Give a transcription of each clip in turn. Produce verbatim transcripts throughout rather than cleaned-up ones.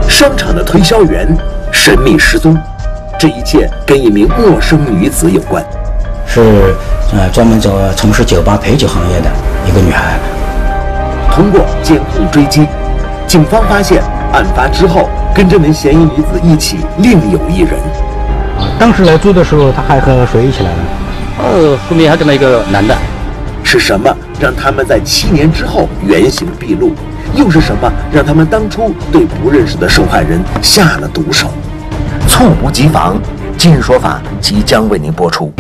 商场的推销员神秘失踪，这一切跟一名陌生女子有关。 是呃专门做从事酒吧陪酒行业的一个女孩。 通过监控追击，警方发现案发之后跟这名嫌疑女子一起另有一人。 啊，当时来租的时候，他还和谁一起来呢？ 呃，后面还跟了一个男的。 是什么让他们在七年之后原形毕露？又是什么让他们当初对不认识的受害人下了毒手？猝不及防，今日说法即将为您播出。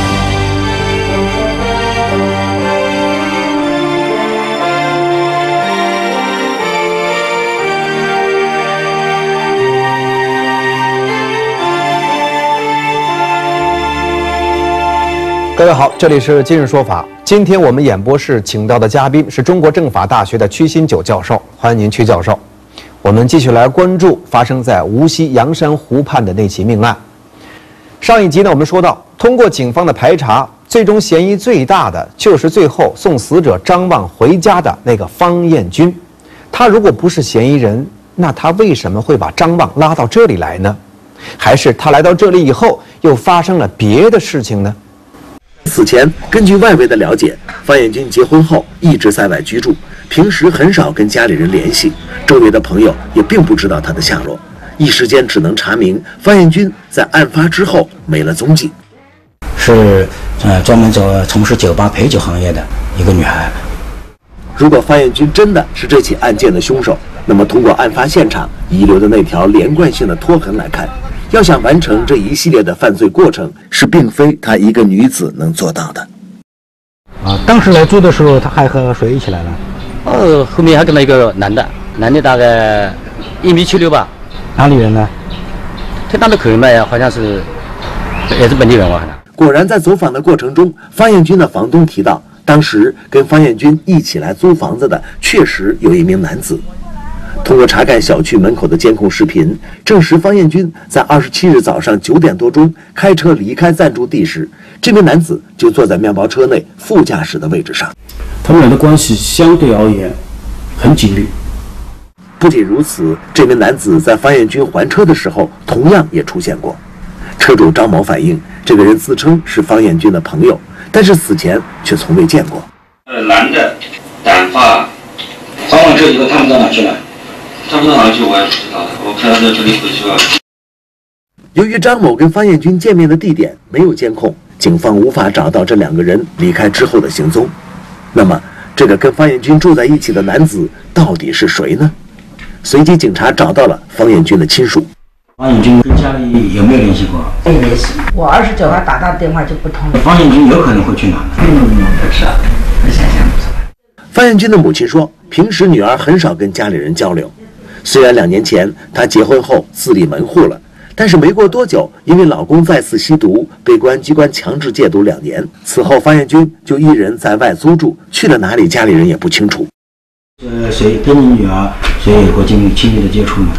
各位好，这里是今日说法。今天我们演播室请到的嘉宾是中国政法大学的曲新九教授，欢迎您曲教授。我们继续来关注发生在无锡阳山湖畔的那起命案。上一集呢，我们说到，通过警方的排查，最终嫌疑最大的就是最后送死者张旺回家的那个方艳军。他如果不是嫌疑人，那他为什么会把张旺拉到这里来呢？还是他来到这里以后又发生了别的事情呢？ 此前，根据外围的了解，方艳军结婚后一直在外居住，平时很少跟家里人联系，周围的朋友也并不知道他的下落，一时间只能查明方艳军在案发之后没了踪迹。 是呃专门做从事酒吧陪酒行业的一个女孩。 如果方艳军真的是这起案件的凶手，那么通过案发现场遗留的那条连贯性的拖痕来看，要想完成这一系列的犯罪过程，是并非她一个女子能做到的。 啊，当时来租的时候，他还和谁一起来呢？ 呃，后面还跟了一个男的，男的大概一米七六吧。 哪里人呢？ 听他的口音嘛，好像是也是本地人，我看。 果然，在走访的过程中，方艳军的房东提到，当时跟方艳军一起来租房子的确实有一名男子。通过查看小区门口的监控视频，证实方艳军在二十七日早上九点多钟开车离开暂住地时，这名男子就坐在面包车内副驾驶的位置上。 他们俩的关系相对而言很紧密。 不仅如此，这名男子在方艳军还车的时候同样也出现过。车主张某反映，这个人自称是方艳军的朋友，但是此前却从未见过。 呃，男的，短发，还完车以后他们到哪去了？他们到哪去我也不知道，我看他在这里回去了。 由于张某跟方艳军见面的地点没有监控，警方无法找到这两个人离开之后的行踪。那么，这个跟方艳军住在一起的男子到底是谁呢？随即，警察找到了方艳军的亲属。 方艳军跟家里有没有联系过？ 没联系，我儿子叫他打打电话就不通了。 方艳军有可能会去哪呢？ 嗯，不知道，我想想不出来。 方艳军的母亲说，平时女儿很少跟家里人交流。虽然两年前她结婚后自立门户了，但是没过多久，因为老公再次吸毒，被公安机关强制戒毒两年。此后，方艳军就一人在外租住，去了哪里，家里人也不清楚。 呃，谁跟你女儿谁有过亲密亲密的接触呢？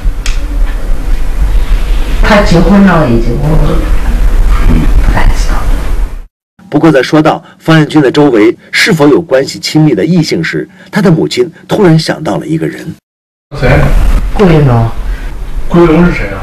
他结婚了已经，我不太知道。 不过，在说到方艳军的周围是否有关系亲密的异性时，他的母亲突然想到了一个人。 谁？ 顾云龙。 顾云龙是谁啊？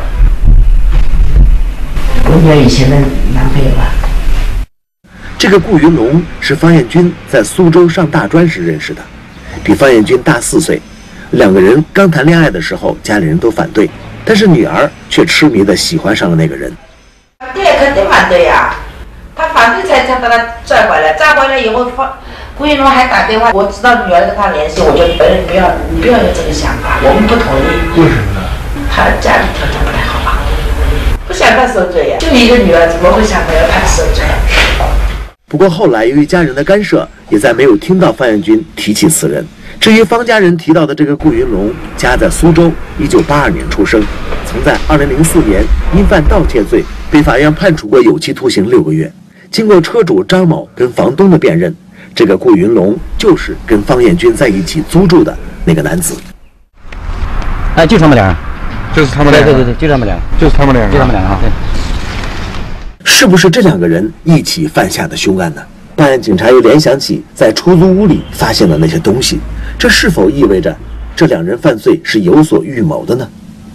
我女儿以前的男朋友吧。 这个顾云龙是方艳军在苏州上大专时认识的，比方艳军大四岁。两个人刚谈恋爱的时候，家里人都反对，但是女儿却痴迷地喜欢上了那个人。 对，肯定反对呀、啊，他反对才才把他拽回来，拽回来以后，方顾云龙还打电话，我知道女儿跟他联系，我就本人不要，你不要有这个想法，我们不同意。 为什么呢？ 他家里条件不太好吧，不想判受罪呀，就一个女儿怎么会想到要判受罪？ 不过后来由于家人的干涉，也再没有听到方艳军提起此人。至于方家人提到的这个顾云龙，家在苏州，一九八二年出生，曾在二零零四年因犯盗窃罪被法院判处过有期徒刑六个月。经过车主张某跟房东的辨认，这个顾云龙就是跟方艳军在一起租住的那个男子。 哎，就他们俩， 就是他们俩。 对对对对，就他们俩， 就是他们俩， 就他们俩啊。对。 是不是这两个人一起犯下的凶案呢？办案警察又联想起在出租屋里发现的那些东西，这是否意味着这两人犯罪是有所预谋的呢？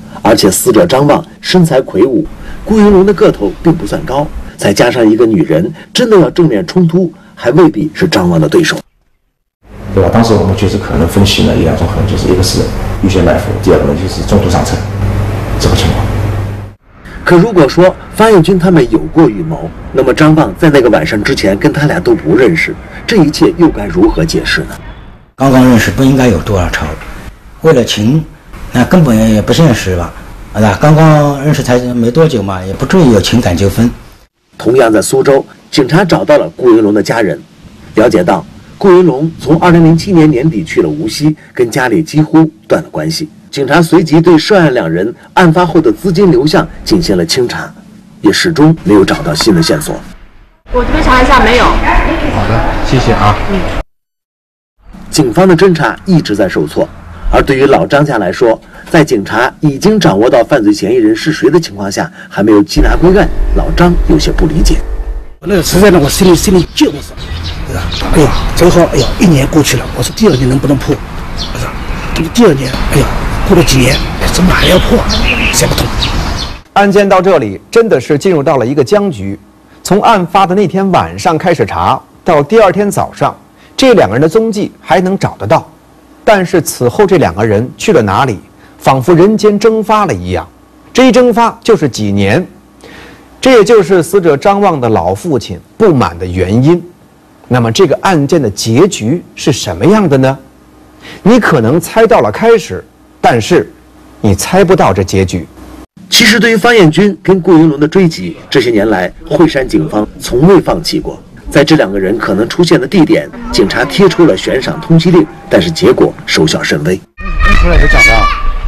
而且死者张望身材魁梧，顾云龙的个头并不算高，再加上一个女人，真的要正面冲突，还未必是张望的对手。 对吧？当时我们就是可能分析了一两种可能，就是一个是预先埋伏，第二个呢就是中途上车这个情况。 可如果说方彦军他们有过预谋，那么张望在那个晚上之前跟他俩都不认识，这一切又该如何解释呢？ 刚刚认识不应该有多少仇，为了情，那根本也不现实吧？啊，刚刚认识才没多久嘛，也不至于有情感纠纷。 同样在苏州，警察找到了顾云龙的家人，了解到顾云龙从二零零七年年底去了无锡，跟家里几乎断了关系。警察随即对涉案两人案发后的资金流向进行了清查，也始终没有找到新的线索。 我这边查一下，没有。 好的，谢谢啊。 嗯。 警方的侦查一直在受挫，而对于老张家来说，在警察已经掌握到犯罪嫌疑人是谁的情况下，还没有缉拿归案，老张有些不理解。 那个实在的，我心里心里就是，对吧？哎呀，正好，哎呀，一年过去了，我说第二年能不能破？我说这个第二年，哎呀，过了几年，怎么还要破？想不通。 案件到这里真的是进入到了一个僵局，从案发的那天晚上开始查，到第二天早上，这两个人的踪迹还能找得到，但是此后这两个人去了哪里，仿佛人间蒸发了一样。这一蒸发就是几年。这也就是死者张望的老父亲不满的原因。那么这个案件的结局是什么样的呢？你可能猜到了开始，但是你猜不到这结局。 其实对于方彦军跟顾云龙的追击，这些年来惠山警方从未放弃过。在这两个人可能出现的地点，警察贴出了悬赏通缉令，但是结果收效甚微。 出来就讲的，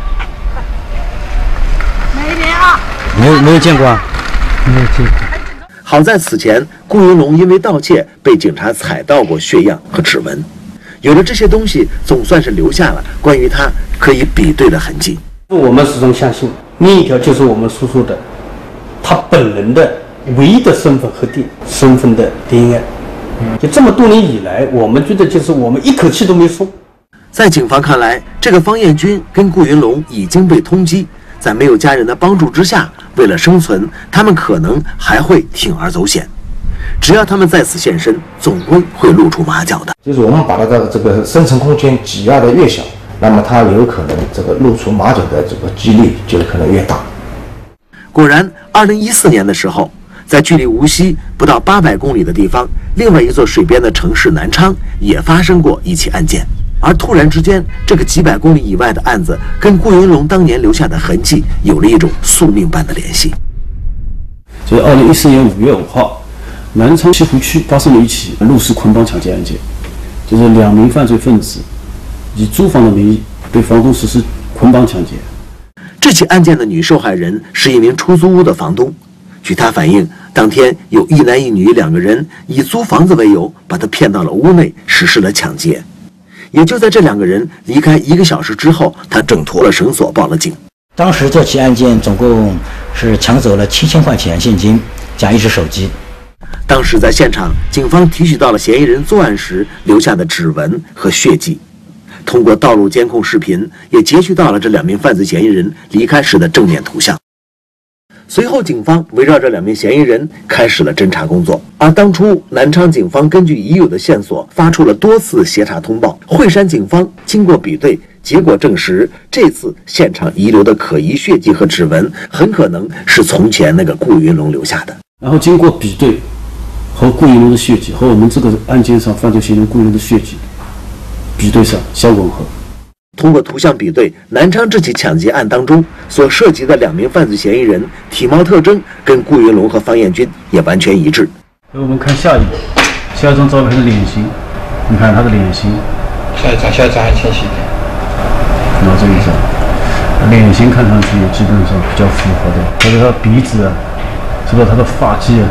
没人啊， 没有没有见过啊。 好在此前顾云龙因为盗窃被警察采到过血样和指纹，有了这些东西，总算是留下了关于他可以比对的痕迹。 我们始终相信，另一条就是我们叔叔的他本人的唯一的身份和地身份的 D N A。就这么多年以来，我们觉得就是我们一口气都没松。 在警方看来，这个方彦军跟顾云龙已经被通缉，在没有家人的帮助之下，为了生存，他们可能还会铤而走险。只要他们再次现身，总归会露出马脚的。 就是我们把它的这个生存空间挤压的越小，那么它有可能这个露出马脚的这个几率就可能越大。 果然，二零一四年的时候，在距离无锡不到八百公里的地方，另外一座水边的城市南昌也发生过一起案件。而突然之间，这个几百公里以外的案子跟顾云龙当年留下的痕迹有了一种宿命般的联系。 就是二零一四年五月五号，南昌西湖区发生了一起入室捆绑抢劫案件，就是两名犯罪分子以租房的名义对房东实施捆绑抢劫。 这起案件的女受害人是一名出租屋的房东，据她反映，当天有一男一女两个人以租房子为由，把她骗到了屋内，实施了抢劫。也就在这两个人离开一个小时之后，他挣脱了绳索，报了警。 当时这起案件总共是抢走了七千块钱现金加一只手机。 当时在现场，警方提取到了嫌疑人作案时留下的指纹和血迹，通过道路监控视频，也截取到了这两名犯罪嫌疑人离开时的正面图像。随后，警方围绕这两名嫌疑人开始了侦查工作。而当初南昌警方根据已有的线索发出了多次协查通报，惠山警方经过比对，结果证实这次现场遗留的可疑血迹和指纹很可能是从前那个顾云龙留下的。 然后经过比对，和顾云龙的血迹和我们这个案件上犯罪嫌疑人顾云龙的血迹比对上相吻合。 通过图像比对，南昌这起抢劫案当中所涉及的两名犯罪嫌疑人体貌特征跟顾云龙和方彦军也完全一致。 我们看下一个，下一张照片的脸型，你看他的脸型。 下一张，下一张还清晰一点。 然后这一张，脸型看上去也基本上比较符合的，包括他的鼻子啊，这个他的发际啊，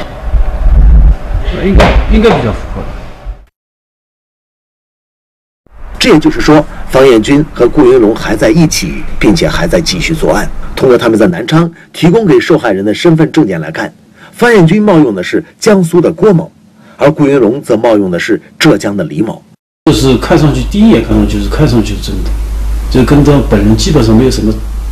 应该应该比较符合的。 这也就是说，方彦军和顾云龙还在一起，并且还在继续作案。通过他们在南昌提供给受害人的身份证件来看，方彦军冒用的是江苏的郭某，而顾云龙则冒用的是浙江的李某。 就是看上去第一眼看上去就是看上去是真的，就跟这本人基本上没有什么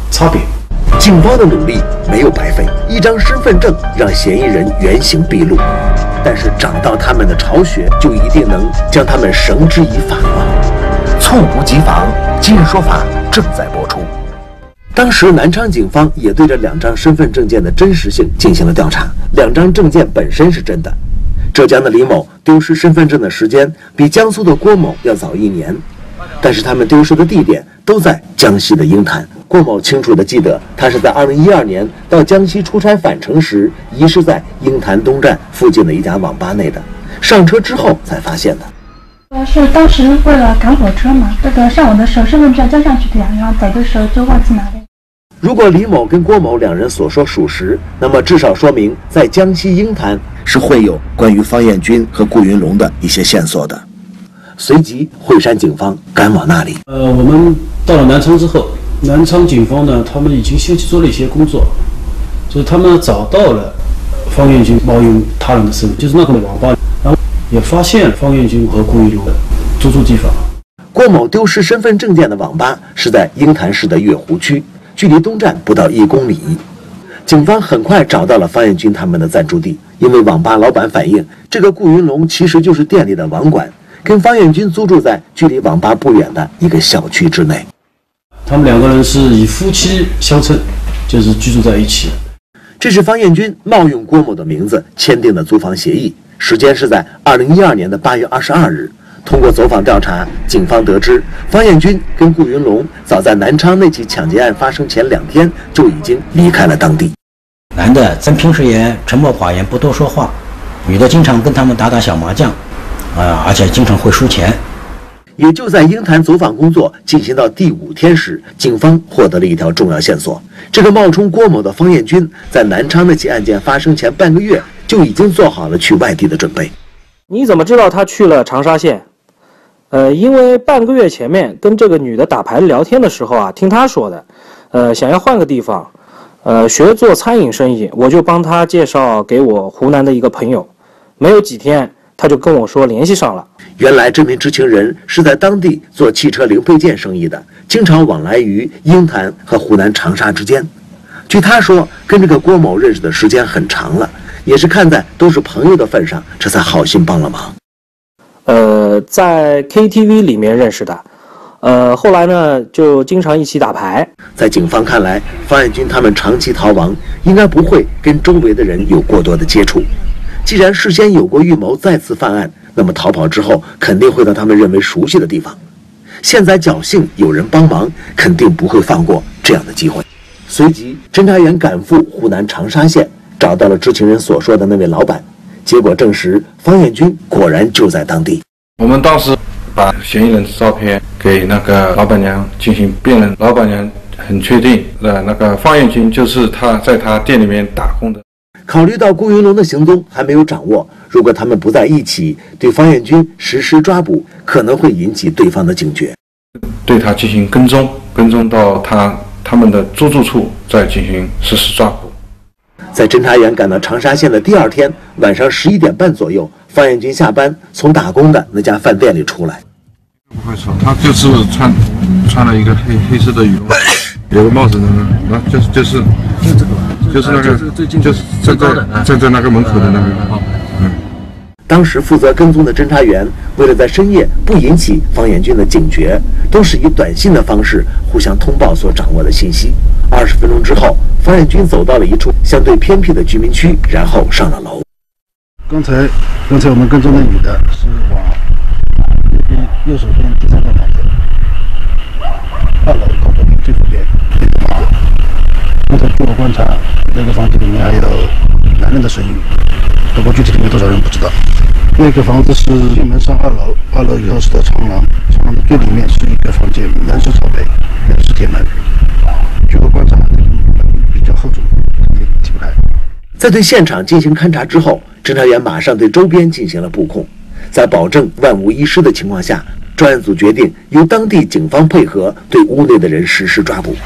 差别。 警方的努力没有白费，一张身份证让嫌疑人原形毕露，但是找到他们的巢穴，就一定能将他们绳之以法吗？猝不及防，今日说法正在播出。当时南昌警方也对这两张身份证件的真实性进行了调查，两张证件本身是真的。浙江的李某丢失身份证的时间比江苏的郭某要早一年，但是他们丢失的地点都在江西的鹰潭。郭某清楚地记得，他是在二零一二年到江西出差返程时，遗失在鹰潭东站附近的一家网吧内的，上车之后才发现的。 我是当时为了赶火车嘛，这个上网的时候身份证交上去的呀，然后走的时候就忘记拿了。 如果李某跟郭某两人所说属实，那么至少说明在江西鹰潭是会有关于方艳军和顾云龙的一些线索的。随即，惠山警方赶往那里。 呃，我们到了南昌之后，南昌警方呢，他们已经先去做了一些工作，就是他们找到了方艳军冒用他人的身份，就是那个网吧，然后也发现方艳军和顾云龙的住住地方。 郭某丢失身份证件的网吧是在鹰潭市的月湖区，距离东站不到一公里。警方很快找到了方艳军他们的暂住地，因为网吧老板反映，这个顾云龙其实就是店里的网管，跟方艳军租住在距离网吧不远的一个小区之内。 他们两个人是以夫妻相称，就是居住在一起。 这是方艳军冒用郭某的名字签订的租房协议，时间是在二零一二年的八月二十二日。通过走访调查，警方得知方艳军跟顾云龙早在南昌那起抢劫案发生前两天就已经离开了当地。 男的在平时也沉默寡言，不多说话，女的经常跟他们打打小麻将，啊，而且经常会输钱。 也就在鹰潭走访工作进行到第五天时，警方获得了一条重要线索：这个冒充郭某的方艳军，在南昌那起案件发生前半个月就已经做好了去外地的准备。 你怎么知道他去了长沙县？呃，因为半个月前面跟这个女的打牌聊天的时候啊，听她说的，呃，想要换个地方，呃，学做餐饮生意，我就帮她介绍给我湖南的一个朋友，没有几天，他就跟我说联系上了。 原来这名知情人是在当地做汽车零配件生意的，经常往来于鹰潭和湖南长沙之间。据他说，跟这个郭某认识的时间很长了，也是看在都是朋友的份上，这才好心帮了忙。 呃，在 K T V 里面认识的，呃，后来呢就经常一起打牌。 在警方看来，方艳军他们长期逃亡，应该不会跟周围的人有过多的接触。既然事先有过预谋再次犯案，那么逃跑之后肯定会到他们认为熟悉的地方。现在侥幸有人帮忙，肯定不会放过这样的机会。随即，侦查员赶赴湖南长沙县，找到了知情人所说的那位老板。结果证实，方艳军果然就在当地。 我们当时把嫌疑人的照片给那个老板娘进行辨认，老板娘很确定了，那个方艳军就是他在他店里面打工的。 考虑到顾云龙的行踪还没有掌握，如果他们不在一起，对方艳军实施抓捕，可能会引起对方的警觉， 对他进行跟踪，跟踪到他他们的租住处，再进行实施抓捕。 在侦查员赶到长沙县的第二天晚上十一点半左右，方艳军下班从打工的那家饭店里出来。 不会错，他就是穿穿了一个黑黑色的羽绒，有个帽子呢，那就是就是就是那个就是站在站在那个门口的那个。嗯。 当时负责跟踪的侦查员为了在深夜不引起方艳军的警觉，都是以短信的方式互相通报所掌握的信息。二十分钟之后，方艳军走到了一处相对偏僻的居民区，然后上了楼。 刚才刚才我们跟踪的女的是往右边右手边第三个房间，二楼靠左边最左边那个房间。刚才据我观察，那个房间里面还有男人的身影，不过具体里面多少人不知道。那个房子是进门上二楼，二楼以后是条长廊，长廊的最里面是一个房间，门是朝北，门是铁门。据我观察，那个门比较厚重，也踢不开。 在对现场进行勘查之后，侦查员马上对周边进行了布控。在保证万无一失的情况下，专案组决定由当地警方配合对屋内的人实施抓捕。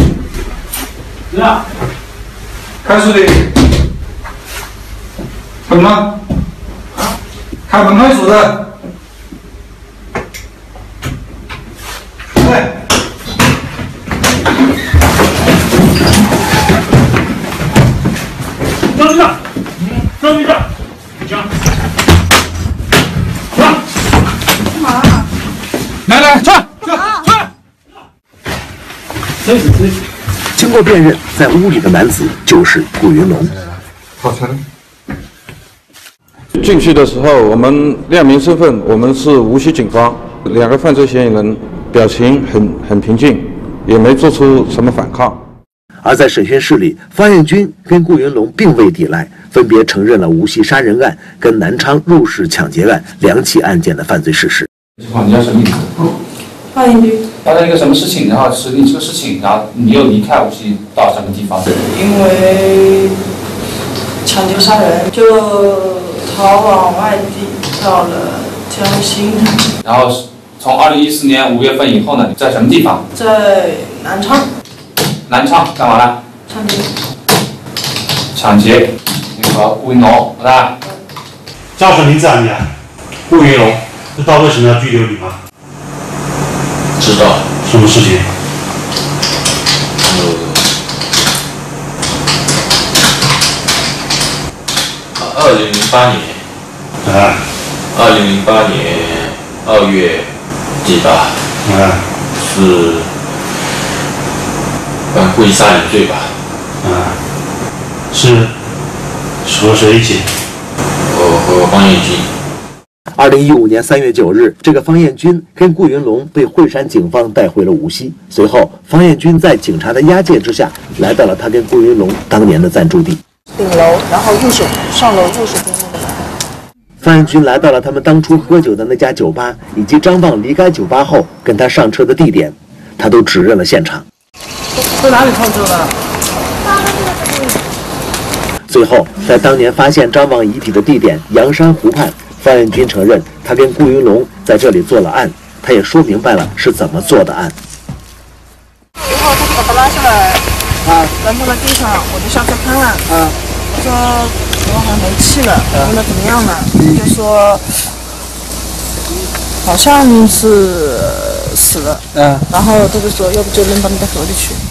开始的， 开门吗？开门开锁的。对。 张局长，张局长，行。上。干嘛？来来，转转转。 经过辨认，在屋里的男子就是顾云龙。 好成。 进去的时候，我们亮明身份，我们是无锡警方。两个犯罪嫌疑人表情很很平静，也没做出什么反抗。 而在审讯室里，方彦军跟顾云龙并未抵赖，分别承认了无锡杀人案跟南昌入室抢劫案两起案件的犯罪事实。 你叫什么名字？ 方彦军。 发生一个什么事情？然后是你这个事情，然后你又离开无锡到什么地方？ 因为抢劫杀人，就逃往外地，到了江西。 然后从二零一四年五月份以后呢，你在什么地方？ 在南昌。 南昌干嘛呢？ 抢劫。 抢劫。那个顾云龙，是吧？ 叫什么名字啊你啊？顾云龙，知道为什么要拘留你吗？ 知道。 什么事情？ 二零零八年。 啊。 二零零八年二月几吧？ 啊。 是犯故意杀人罪吧？ 啊。是和谁一起？ 我和方彦军。 二零一五年三月九日，这个方彦军跟顾云龙被惠山警方带回了无锡。随后，方彦军在警察的押解之下，来到了他跟顾云龙当年的暂住地顶楼，然后右手上楼右手边那个。 方彦军来到了他们当初喝酒的那家酒吧，以及张旺离开酒吧后跟他上车的地点，他都指认了现场。 在哪里偷车的？ 最后，在当年发现张旺遗体的地点阳山湖畔，方彦军承认他跟顾云龙在这里做了案，他也说明白了是怎么做的案。 然后他就把他拉下来，啊，扔到了地上，我就下车看了，啊，我说我好像没气了，问他怎么样了，就说好像是死了，嗯，然后他就说要不就扔到那个河里去。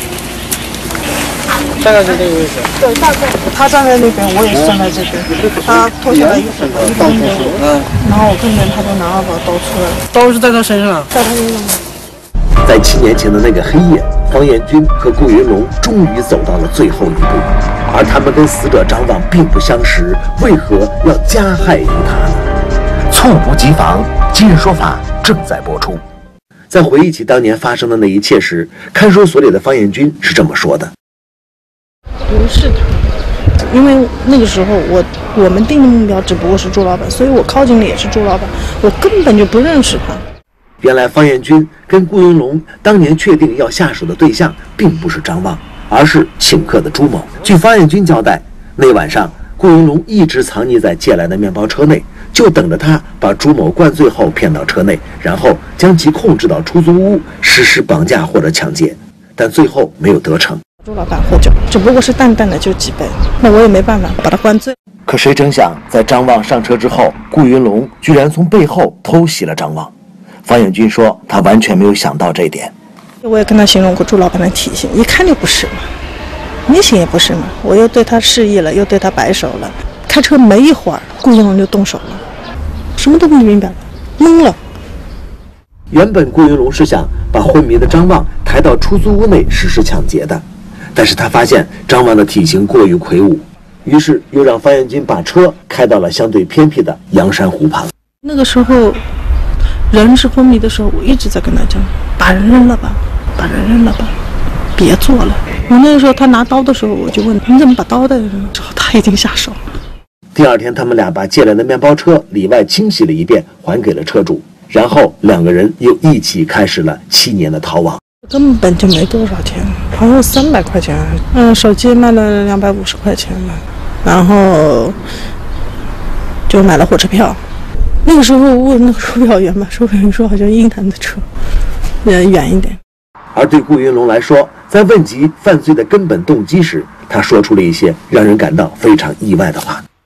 大概就这个意思。 对，大概他站在那边，我也是站在这边。他脱下来一个一刀给我，嗯，然后我看见他就拿了把刀出来了。 刀是在他身上， 在他身上。 在七年前的那个黑夜，方彦军和顾云龙终于走到了最后一步，而他们跟死者张旺并不相识，为何要加害于他呢？猝不及防，今日说法正在播出。在回忆起当年发生的那一切时，看守所里的方彦军是这么说的。 不是他，因为那个时候我我们定的目标只不过是朱老板，所以我靠近的也是朱老板，我根本就不认识他。 原来方彦军跟顾云龙当年确定要下手的对象并不是张旺，而是请客的朱某。据方彦军交代，那晚上顾云龙一直藏匿在借来的面包车内，就等着他把朱某灌醉后骗到车内，然后将其控制到出租屋实施绑架或者抢劫，但最后没有得逞。 朱老板喝酒只不过是淡淡的就几杯，那我也没办法把他灌醉。 可谁成想，在张旺上车之后，顾云龙居然从背后偷袭了张旺。方彦军说他完全没有想到这一点。 我也跟他形容过朱老板的体型，一看就不是嘛，明显也不是嘛。我又对他示意了，又对他摆手了，开车没一会儿，顾云龙就动手了，什么都不明白了，懵了。 原本顾云龙是想把昏迷的张旺抬到出租屋内实施抢劫的，但是他发现张旺的体型过于魁梧，于是又让方彦军把车开到了相对偏僻的阳山湖旁。 那个时候人是昏迷的时候，我一直在跟他讲，把人扔了吧，把人扔了吧，别做了。我那个时候他拿刀的时候，我就问你怎么把刀带扔了，之后他已经下手了。 第二天他们俩把借来的面包车里外清洗了一遍，还给了车主，然后两个人又一起开始了七年的逃亡。 根本就没多少钱，好像三百块钱，嗯，手机卖了两百五十块钱嘛，然后就买了火车票。那个时候问那个售票员嘛，售票员说好像鹰潭的车，远远一点。 而对顾云龙来说，在问及犯罪的根本动机时，他说出了一些让人感到非常意外的话。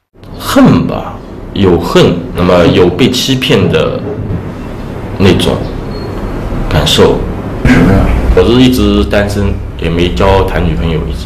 恨吧，有恨，那么有被欺骗的那种感受。 什么呀？ 我是一直单身，也没交谈女朋友，一直。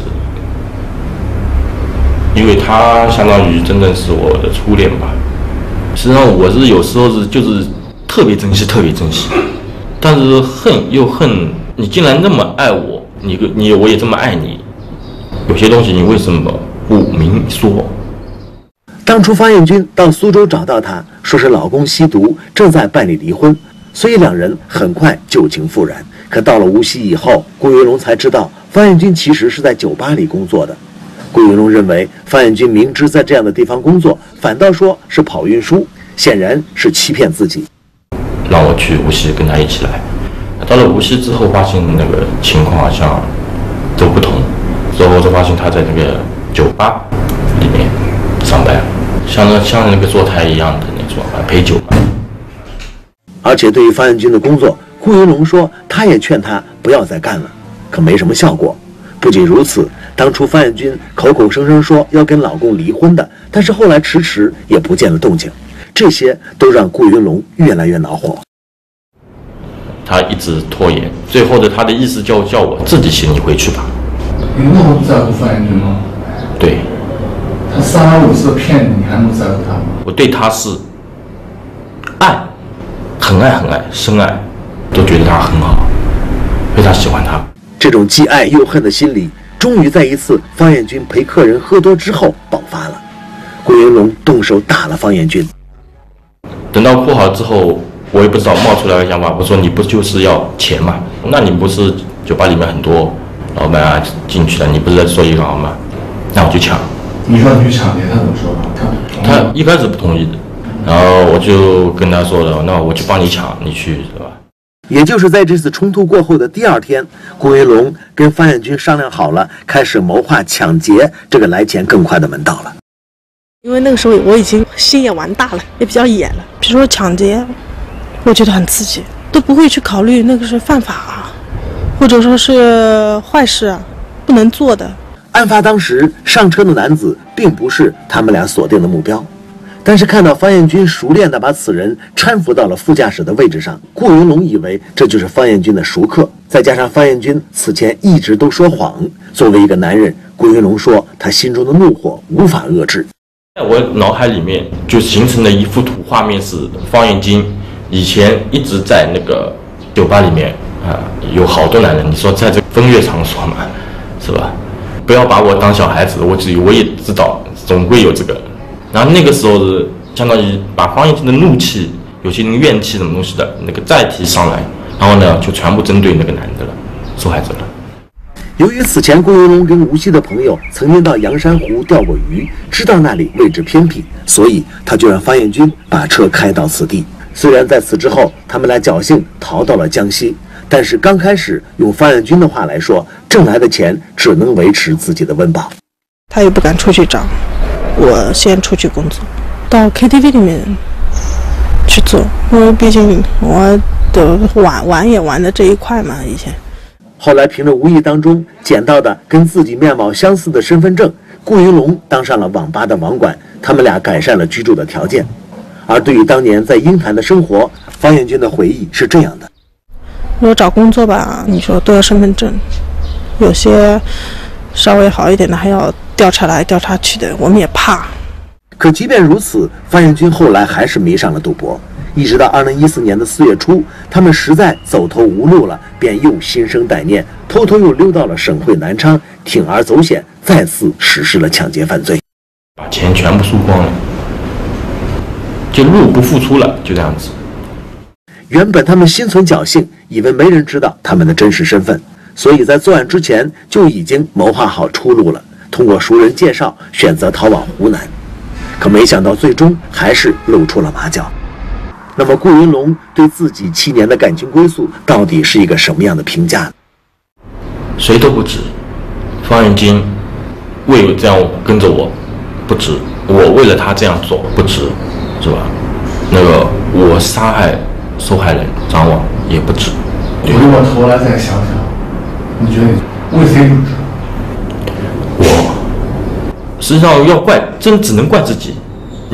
因为他相当于真正是我的初恋吧。实际上我是有时候是就是特别珍惜，特别珍惜，但是恨又恨，你竟然那么爱我，你你我也这么爱你，有些东西你为什么不明说？ 当初方艳军到苏州找到她，说是老公吸毒，正在办理离婚，所以两人很快旧情复燃。可到了无锡以后，顾云龙才知道方艳军其实是在酒吧里工作的。顾云龙认为方艳军明知在这样的地方工作，反倒说是跑运输，显然是欺骗自己。 让我去无锡跟他一起来，到了无锡之后，发现那个情况好像都不同，之后就发现他在那个酒吧里面上班，像那像那个坐台一样的那种陪酒吧。 而且对于方艳军的工作，顾云龙说他也劝他不要再干了，可没什么效果。不仅如此，当初方艳军口口声声说要跟老公离婚的，但是后来迟迟也不见了动静，这些都让顾云龙越来越恼火。 他一直拖延，最后的他的意思叫叫我自己行，你回去吧。 你那么不在乎方艳军吗？ 对。 他三番五次骗你，你还能在乎他吗？ 我对他是爱，很爱很爱，深爱，都觉得他很好，非常喜欢他。 这种既爱又恨的心理，终于在一次方艳军陪客人喝多之后爆发了。顾云龙动手打了方艳军。 等到哭好之后，我也不知道冒出来的想法，我说你不就是要钱吗？那你不是酒吧里面很多老板啊进去了，你不是在做一行吗？那我就抢。 你说你去抢劫，他怎么说？ 他他一开始不同意的，然后我就跟他说了，那我去帮你抢，你去是吧？ 也就是在这次冲突过后的第二天，顾云龙跟方艳军商量好了，开始谋划抢劫这个来钱更快的门道了。 因为那个时候我已经心也玩大了，也比较野了。比如说抢劫，我觉得很刺激，都不会去考虑那个是犯法啊，或者说是坏事啊，不能做的。 案发当时，上车的男子并不是他们俩锁定的目标。但是看到方艳军熟练地把此人搀扶到了副驾驶的位置上，顾云龙以为这就是方艳军的熟客。再加上方艳军此前一直都说谎，作为一个男人，顾云龙说他心中的怒火无法遏制。 在我脑海里面就形成了一幅图画面，是方艳军以前一直在那个酒吧里面啊，有好多男人。你说在这风月场所嘛，是吧？不要把我当小孩子，我只我也知道总归有这个。然后那个时候是相当于把方艳军的怒气、有些人怨气什么东西的那个载体上来，然后呢就全部针对那个男的了，受害者了。 由于此前顾云龙跟无锡的朋友曾经到阳山湖钓过鱼，知道那里位置偏僻，所以他就让方艳军把车开到此地。虽然在此之后他们俩侥幸逃到了江西，但是刚开始用方艳军的话来说，挣来的钱只能维持自己的温饱。 他也不敢出去找，我先出去工作，到 K T V 里面去做，因为毕竟我的玩玩也玩的这一块嘛，以前。 后来凭着无意当中捡到的跟自己面貌相似的身份证，顾云龙当上了网吧的网管，他们俩改善了居住的条件。而对于当年在鹰潭的生活，方艳军的回忆是这样的： 如果找工作吧，你说都要身份证，有些稍微好一点的还要调查来调查去的，我们也怕。 可即便如此，方艳军后来还是迷上了赌博。一直到二零一四年的四月初，他们实在走投无路了，便又心生歹念，偷偷又溜到了省会南昌，铤而走险，再次实施了抢劫犯罪， 把钱全部输光了，就入不敷出了，就这样子。 原本他们心存侥幸，以为没人知道他们的真实身份，所以在作案之前就已经谋划好出路了，通过熟人介绍选择逃往湖南。可没想到最终还是露出了马脚。那么顾云龙对自己七年的感情归宿到底是一个什么样的评价？ 谁都不值，方艳军为这样跟着我不值，我为了他这样做不值，是吧？那个我杀害受害人张网也不值。 回过头来再想想，你觉得你为谁不值？ 我实际上要怪，真只能怪自己。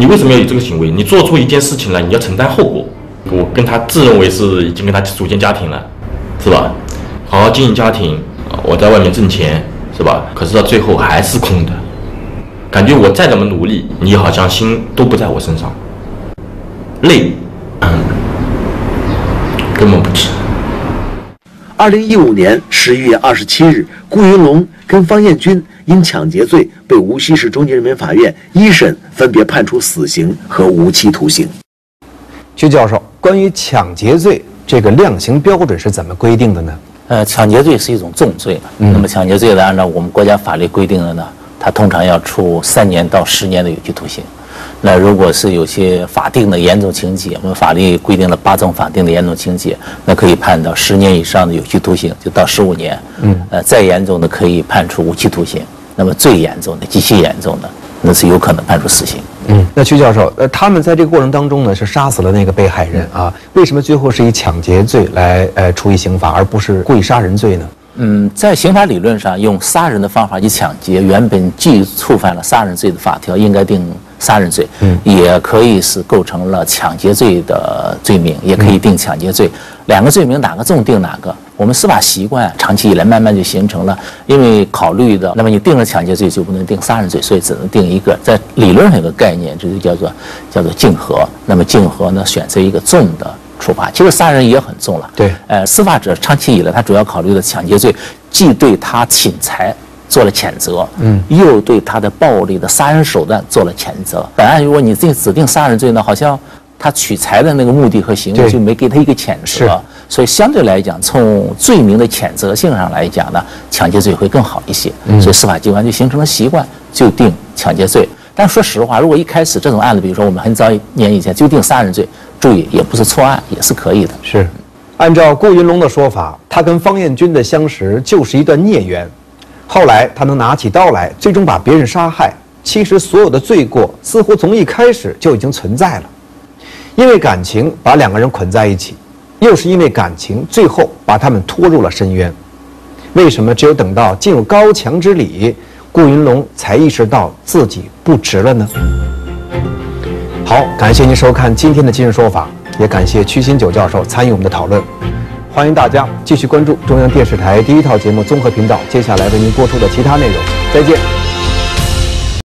你为什么要有这个行为？你做出一件事情来，你要承担后果。我跟他自认为是已经跟他组建家庭了，是吧？好好经营家庭，我在外面挣钱，是吧？可是到最后还是空的，感觉我再怎么努力，你好像心都不在我身上，累，嗯，根本不值。 二零一五年十一月二十七日，顾云龙跟方艳军因抢劫罪被无锡市中级人民法院一审分别判处死刑和无期徒刑。 徐教授，关于抢劫罪这个量刑标准是怎么规定的呢？ 呃，抢劫罪是一种重罪，嗯、那么抢劫罪呢，按照我们国家法律规定的呢，它通常要处三年到十年的有期徒刑。那如果是有些法定的严重情节，我们法律规定了八种法定的严重情节，那可以判到十年以上的有期徒刑，就到十五年。嗯，呃，再严重的可以判处无期徒刑。那么最严重的、极其严重的，那是有可能判处死刑。 嗯，那曲教授，呃，他们在这个过程当中呢，是杀死了那个被害人啊，为什么最后是以抢劫罪来呃处以刑罚，而不是故意杀人罪呢？ 嗯，在刑法理论上，用杀人的方法去抢劫，原本既触犯了杀人罪的法条，应该定杀人罪，嗯，也可以是构成了抢劫罪的罪名，也可以定抢劫罪。两个罪名哪个重定哪个？我们司法习惯长期以来慢慢就形成了，因为考虑的，那么你定了抢劫罪就不能定杀人罪，所以只能定一个。在理论上有个概念，这就叫做叫做竞合。那么竞合呢，选择一个重的处罚。其实杀人也很重了，对，呃，司法者长期以来他主要考虑的抢劫罪，既对他侵财做了谴责，嗯，又对他的暴力的杀人手段做了谴责。本案如果你定指定杀人罪呢，好像他取财的那个目的和行为就没给他一个谴责，所以相对来讲，从罪名的谴责性上来讲呢，抢劫罪会更好一些。嗯、所以司法机关就形成了习惯，就定抢劫罪。但说实话，如果一开始这种案子，比如说我们很早年以前就定杀人罪，注意也不是错案，也是可以的。 是，按照顾云龙的说法，他跟方艳军的相识就是一段孽缘。后来他能拿起刀来，最终把别人杀害，其实所有的罪过似乎从一开始就已经存在了。因为感情把两个人捆在一起，又是因为感情最后把他们拖入了深渊。为什么只有等到进入高墙之里，顾云龙才意识到自己不值了呢？好，感谢您收看今天的今日说法，也感谢曲新九教授参与我们的讨论。欢迎大家继续关注中央电视台第一套节目综合频道接下来为您播出的其他内容。再见。